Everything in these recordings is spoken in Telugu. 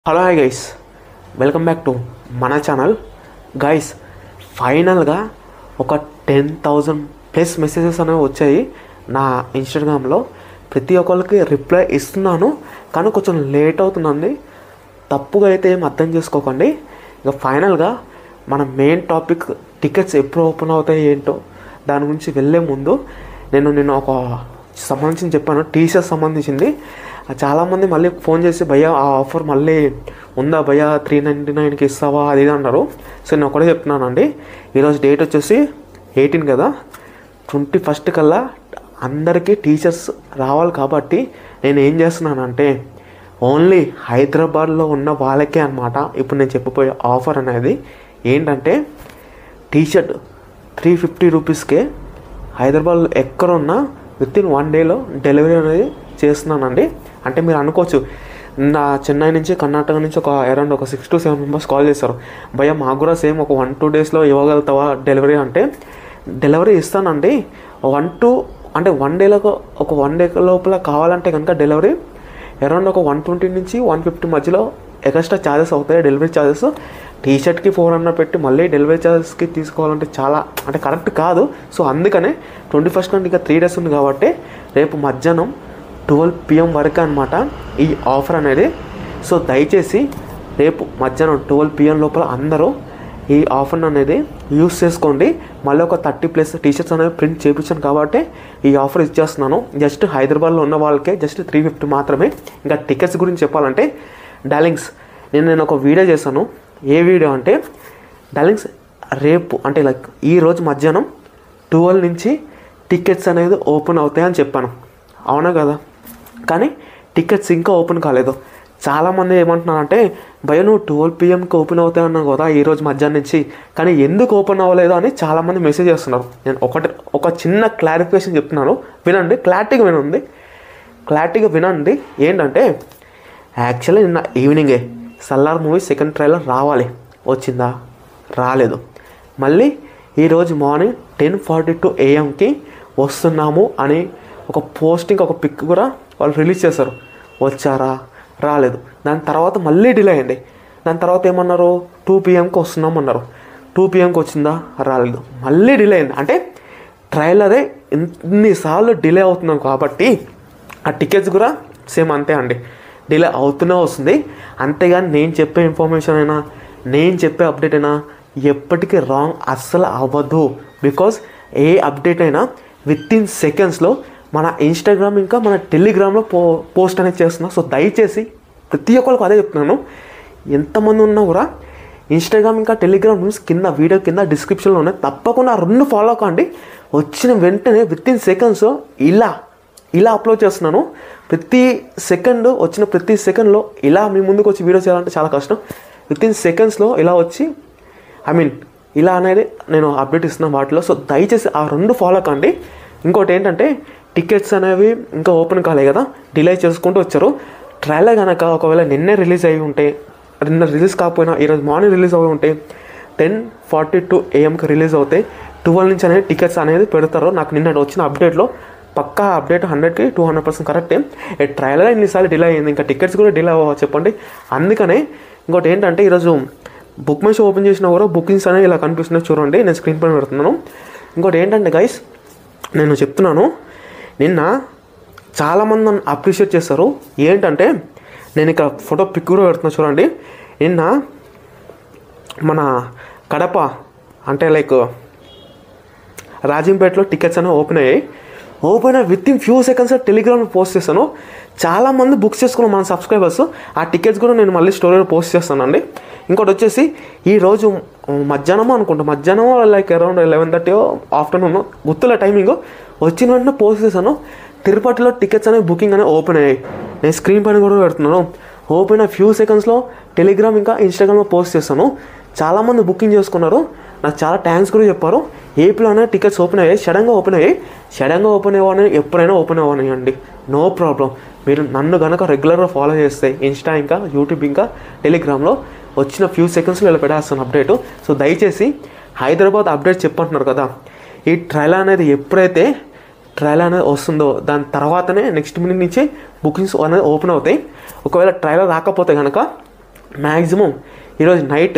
Hello hi guys, welcome back to మన ఛానల్. గైస్, ఫైనల్గా ఒక 10,000 ప్లస్ మెసేజెస్ అనేవి వచ్చాయి నా ఇన్స్టాగ్రామ్లో. ప్రతి ఒక్కరికి రిప్లై ఇస్తున్నాను, కానీ కొంచెం లేట్ అవుతుందండి. తప్పుగా అయితే ఏం అర్థం చేసుకోకండి. ఇక ఫైనల్గా మన మెయిన్ టాపిక్ టికెట్స్ ఎప్పుడు ఓపెన్ అవుతాయి ఏంటో దాని గురించి వెళ్ళే ముందు నేను ఒక సంబంధించి చెప్పాను, టీషర్ట్ సంబంధించింది. చాలామంది మళ్ళీ ఫోన్ చేసి భయ్యా ఆ ఆఫర్ మళ్ళీ ఉందా భయ్యా, 399కి ఇస్తావా అది ఇది అన్నారు. సో నేను ఒకటే చెప్తున్నానండి, ఈరోజు డేట్ వచ్చేసి 18 కదా, 21st కల్లా అందరికీ టీచర్స్ రావాలి. కాబట్టి నేను ఏం చేస్తున్నానంటే ఓన్లీ హైదరాబాద్లో ఉన్న వాళ్ళకే అనమాట ఇప్పుడు నేను చెప్పబోయే ఆఫర్ అనేది. ఏంటంటే టీషర్ట్ 350 రూపీస్కే హైదరాబాద్లో ఎక్కడున్నా వితిన్ 1 డేలో డెలివరీ అనేది చేస్తున్నానండి. అంటే మీరు అనుకోవచ్చు, నా చెన్నై నుంచి కర్ణాటక నుంచి అరౌండ్ 6 to 7 మెంబర్స్ కాల్ చేశారు, భయ్యా మాకు కూడా సేమ్ ఒక 1-2 డేస్లో ఇవ్వగలుగుతావా డెలివరీ అంటే. డెలివరీ ఇస్తానండి. 1 డే లోపల కావాలంటే కనుక డెలివరీ అరౌండ్ 120 నుంచి 150 మధ్యలో ఎక్స్ట్రా ఛార్జెస్ అవుతాయి, డెలివరీ ఛార్జెస్. టీషర్ట్కి 400 పెట్టి మళ్ళీ డెలివరీ ఛార్జెస్కి తీసుకోవాలంటే చాలా అంటే కరెక్ట్ కాదు. సో అందుకనే 21st నుండి ఇంకా 3 days ఉంది కాబట్టి రేపు మధ్యాహ్నం 12 PM వరకు అనమాట ఈ ఆఫర్ అనేది. సో దయచేసి రేపు మధ్యాహ్నం 12 PM లోపల అందరూ ఈ ఆఫర్ అనేది యూస్ చేసుకోండి. మళ్ళీ ఒక 30+ టీషర్ట్స్ అనేవి ప్రింట్ చేయించాను కాబట్టి ఈ ఆఫర్ ఇచ్చేస్తున్నాను. జస్ట్ హైదరాబాద్లో ఉన్న వాళ్ళకే జస్ట్ 350 మాత్రమే. ఇంకా టికెట్స్ గురించి చెప్పాలంటే డార్లింగ్స్, నేను ఒక వీడియో చేశాను. ఏ వీడియో అంటే డార్లింగ్స్, రేపు అంటే లైక్ ఈరోజు మధ్యాహ్నం 12 నుంచి టికెట్స్ అనేది ఓపెన్ అవుతాయని చెప్పాను, అవునా కదా? కానీ టికెట్స్ ఇంకా ఓపెన్ కాలేదు. చాలామంది ఏమంటున్నారంటే భయ నువ్వు 12 PMకి ఓపెన్ అవుతాయన్నావు కదా ఈరోజు మధ్యాహ్నం నుంచి, కానీ ఎందుకు ఓపెన్ అవ్వలేదు అని చాలామంది మెసేజ్ చేస్తున్నారు. నేను ఒక చిన్న క్లారిఫికేషన్ చెప్తున్నాను, వినండి, క్లారిటీగా వినండి. ఏంటంటే యాక్చువల్లీ నిన్న ఈవినింగే సల్లార్ మూవీ సెకండ్ ట్రైలర్ వచ్చిందా? రాలేదు. మళ్ళీ ఈరోజు మార్నింగ్ 10:42 AM వస్తున్నాము అని ఒక పోస్టింగ్, ఒక పిక్ కూడా వాళ్ళు రిలీజ్ చేశారు. వచ్చారా? రాలేదు. దాని తర్వాత మళ్ళీ డిలే అయింది. దాని తర్వాత ఏమన్నారు, 2 PMకి వస్తున్నాము అన్నారు. 2 PMకి వచ్చిందా? రాలేదు. మళ్ళీ డిలే అయింది. అంటే ట్రైలరే ఇన్నిసార్లు డిలే అవుతున్నాం కాబట్టి ఆ టికెట్స్ కూడా సేమ్ అంతే అండి, డిలే అవుతూనే వస్తుంది. అంతేగాని నేను చెప్పే ఇన్ఫర్మేషన్ అయినా నేను చెప్పే అప్డేట్ అయినా ఎప్పటికీ రాంగ్ అస్సలు అవ్వదు. బికాజ్ ఏ అప్డేట్ అయినా వితిన్ సెకండ్స్లో మన ఇన్స్టాగ్రామ్ ఇంకా మన టెలిగ్రామ్లో పోస్ట్ అనేది చేస్తున్నాం. సో దయచేసి ప్రతి ఒక్కరికి అదే చెప్తున్నాను, ఎంతమంది ఉన్నా కూడా ఇన్స్టాగ్రామ్ ఇంకా టెలిగ్రామ్ న్యూస్ కింద వీడియో కింద డిస్క్రిప్షన్లో ఉన్నాయి, తప్పకుండా 2 ఫాలో కండి. వచ్చిన వెంటనే వితిన్ సెకండ్స్ ఇలా అప్లోడ్ చేస్తున్నాను. వచ్చిన ప్రతి సెకండ్లో ఇలా మీ ముందుకు వచ్చి వీడియో చేయాలంటే చాలా కష్టం. వితిన్ సెకండ్స్లో ఇలా వచ్చి ఇలా అనేది నేను అప్డేట్ ఇస్తున్నాను వాటిలో. సో దయచేసి ఆ 2 ఫాలో కండి. ఇంకోటి ఏంటంటే టికెట్స్ అనేవి ఇంకా ఓపెన్ కాలే కదా, డిలే చేసుకుంటూ వచ్చారు. ట్రైలర్ కనుక ఒకవేళ నిన్నే రిలీజ్ అయ్యి ఉంటే, నిన్న రిలీజ్ కాకపోయినా ఈరోజు మార్నింగ్ రిలీజ్ అవి ఉంటే 10:42 AMకి రిలీజ్ అవుతాయి. 12 నుంచి అనేది టికెట్స్ అనేది పెడతారు. నాకు నిన్న వచ్చిన అప్డేట్లో పక్కా అప్డేట్ 100కి 200% కరెక్టే. ట్రైలర్ ఇన్నిసార్లు డిలే అయింది, ఇంకా టికెట్స్ కూడా డిలే అవ్వ చెప్పండి. అందుకనే ఇంకోటి ఏంటంటే ఈరోజు బుక్ మై షో ఓపెన్ చేసినా కూడా బుకింగ్స్ అనేవి ఇలా కనిపిస్తున్నాయి చూడండి, నేను స్క్రీన్ పైన పెడుతున్నాను. ఇంకోటి ఏంటంటే గైస్, నేను చెప్తున్నాను, నిన్న చాలామంది నన్ను అప్రిషియేట్ చేస్తారు. ఏంటంటే నేను ఇక్కడ ఫోటో పిక్ కూడా పెడుతున్నా చూడండి. నిన్న మన కడప అంటే లైక్ రాజంపేటలో టికెట్స్ అనేవి ఓపెన్ అయ్యాయి. వితిన్ ఫ్యూ సెకండ్స్ టెలిగ్రామ్లో పోస్ట్ చేస్తాను. చాలామంది బుక్స్ చేసుకున్నాం మన సబ్స్క్రైబర్స్. ఆ టికెట్స్ కూడా నేను మళ్ళీ స్టోరీలో పోస్ట్ చేస్తానండి. ఇంకోటి వచ్చేసి ఈరోజు మధ్యాహ్నం లైక్ అరౌండ్ 11:30 ఆఫ్టర్నూన్ గుర్తుల టైమింగ్ వచ్చిన వెంటనే పోస్ట్ చేశాను. తిరుపతిలో టికెట్స్ అనేవి బుకింగ్ అనేవి ఓపెన్ అయ్యాయి. నేను స్క్రీన్ పైన కూడా పెడుతున్నాను. ఓపెన్ ఫ్యూ సెకండ్స్లో టెలిగ్రామ్ ఇంకా ఇన్స్టాగ్రామ్లో పోస్ట్ చేస్తాను. చాలామంది బుకింగ్ చేసుకున్నారు, నాకు చాలా థ్యాంక్స్ కూడా చెప్పారు. ఏపీలోనే టికెట్స్ ఓపెన్ అయ్యాయి, సడన్గా ఓపెన్ అవ్వని ఎప్పుడైనా ఓపెన్ అవ్వనివ్వండి, నో ప్రాబ్లం. మీరు నన్ను కనుక రెగ్యులర్గా ఫాలో చేస్తే ఇన్స్టా ఇంకా యూట్యూబ్ ఇంకా టెలిగ్రామ్లో వచ్చిన ఫ్యూ సెకండ్స్లో ఇలా పెట్టేస్తాను అప్డేటు. సో దయచేసి హైదరాబాద్ అప్డేట్ చెప్పంటున్నారు కదా, ఈ ట్రైలర్ అనేది ఎప్పుడైతే వస్తుందో దాని తర్వాతనే నెక్స్ట్ మినిట్ నుంచి బుకింగ్స్ అనేది ఓపెన్ అవుతాయి. ఒకవేళ ట్రైలర్ రాకపోతే కనుక మ్యాక్సిమం ఈరోజు నైట్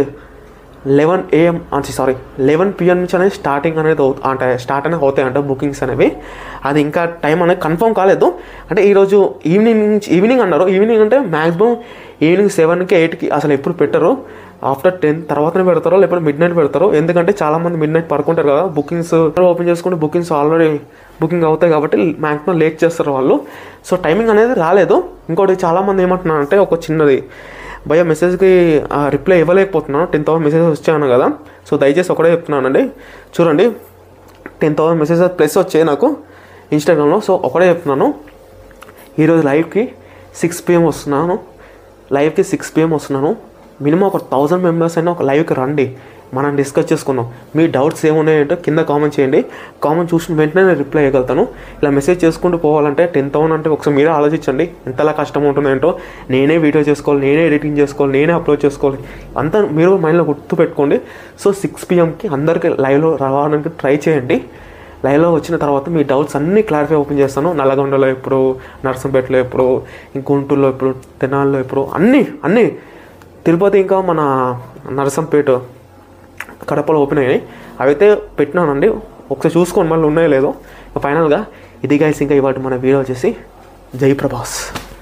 11 PM నుంచి అనేది స్టార్ట్ అనేది అవుతాయంట బుకింగ్స్ అనేవి. అది ఇంకా టైం అనేది కన్ఫర్మ్ కాలేదు. అంటే ఈరోజు ఈవినింగ్ అన్నారు. ఈవినింగ్ అంటే మ్యాక్సిమం ఈవినింగ్ 7కి 8కి అసలు ఎప్పుడు పెట్టరు. ఆఫ్టర్ 10 తర్వాతనే పెడతారో లేకపోతే మిడ్నైట్ పెడతారో. ఎందుకంటే చాలామంది మిడ్నైట్ పడుకుంటారు కదా, బుకింగ్స్ ఓపెన్ చేసుకుంటే బుకింగ్స్ ఆల్రెడీ బుకింగ్ అవుతాయి కాబట్టి మ్యాక్సిమం లేట్ చేస్తారు వాళ్ళు. సో టైమింగ్ అనేది రాలేదు. ఇంకోటి చాలామంది ఏమంటున్నారంటే ఒక చిన్నది భయ మెసేజ్కి రిప్లై ఇవ్వలేకపోతున్నాను, 10,000 మెసేజెస్ వచ్చాను కదా. సో దయచేసి ఒకటే చెప్తున్నానండి, చూడండి 10,000 మెసేజెస్ ప్లస్ వచ్చాయి నాకు ఇన్స్టాగ్రామ్లో. సో ఒకటే చెప్తున్నాను, ఈరోజు లైవ్కి 6 PM వస్తున్నాను. మినిమం ఒక 1000 మెంబర్స్ అయినా ఒక లైవ్కి రండి, మనం డిస్కస్ చేసుకుందాం. మీ డౌట్స్ ఏమున్నాయంటో కింద కామెంట్ చేయండి. కామెంట్ చూసిన వెంటనే నేను రిప్లై ఇవ్వగలుగుతాను. ఇలా మెసేజ్ చేసుకుంటూ పోవాలంటే 10,000 అంటే ఒకసారి మీరే ఆలోచించండి ఎంతలా కష్టం ఉంటుందేంటో. నేనే వీడియో చేసుకోవాలి, నేనే ఎడిటింగ్ చేసుకోవాలి, నేనే అప్లోడ్ చేసుకోవాలి, అంతా మీరు మైండ్లో గుర్తు పెట్టుకోండి. సో 6 PMకి అందరికీ లైవ్లో రావడానికి ట్రై చేయండి. లైవ్లో వచ్చిన తర్వాత మీ డౌట్స్ అన్నీ క్లారిఫై ఓపెన్ చేస్తాను. నల్లగొండలో ఎప్పుడు, నర్సంపేటలో ఎప్పుడు, గుంటూరులో ఎప్పుడు, తెనాల్లో ఎప్పుడు, అన్నీ తిరుపతి ఇంకా మన నర్సంపేట కడపలో ఓపెన్ అయ్యాయి. అవైతే పెట్టినానండి, ఒకసారి చూసుకోండి మళ్ళీ ఉన్నాయో లేదో. ఫైనల్గా ఇది గైస్, ఇంకా ఇవాటి మన వీడియో వచ్చేసి జై ప్రభాస్.